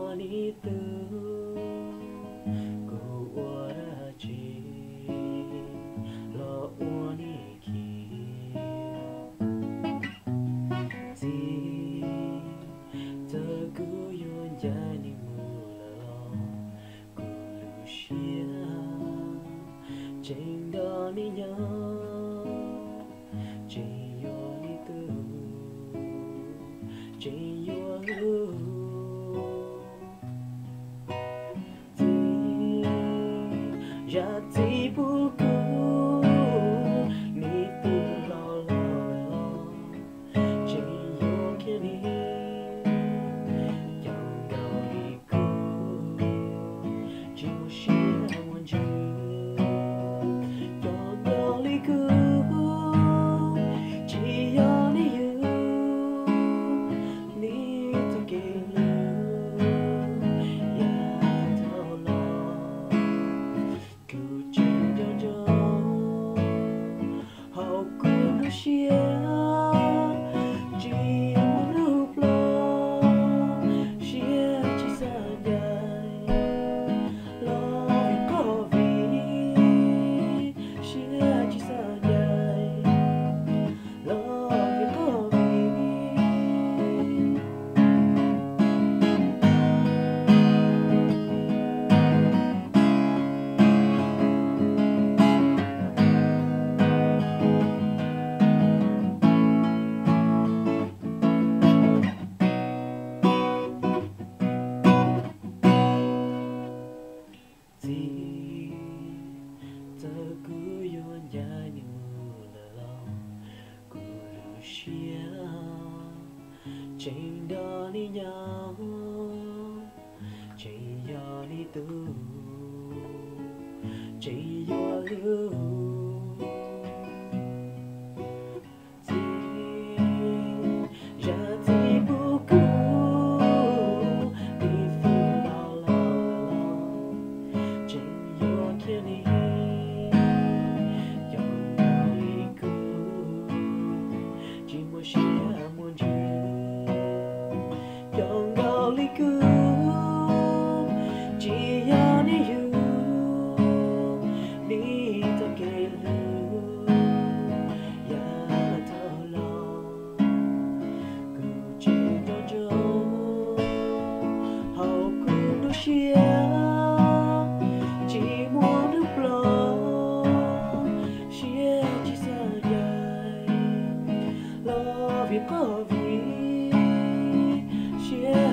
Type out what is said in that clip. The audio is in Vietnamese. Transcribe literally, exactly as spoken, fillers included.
ni tư cô ua ra chi lo ua ni kia gì giờ cứ yon ya ni mu lo cô lu xia trên đó ni nhớ trên yo ni tư trên yo hư ya ti buku ni tu lo lo lo trên yo kia ni yang gao li ku chỉ một xí là muốn chữ yang gao li ku chỉ yo ni you ni ta kê lu ya thao lo cứ trên cho cho hậu cứ xia chỉ một lúc lo xia chỉ xa dài lo vì có vì xia chỉ xa dài lo vì có vì gì giờ cứ yon ya ni mu la lo cứ lu xia trên đó ni nhau trên yo ni tu trên yo lu gì ya ti buku ni fu lo lo lo trên yo kia ni yang gao li ku chỉ một xí là muốn chữ yang gao li ku chỉ yo ni you ni ta kê lu ya thao lo cứ trên cho cho hậu cứ đôi xia chỉ muốn lúc lo xia chỉ xa dài lo vì có vì xia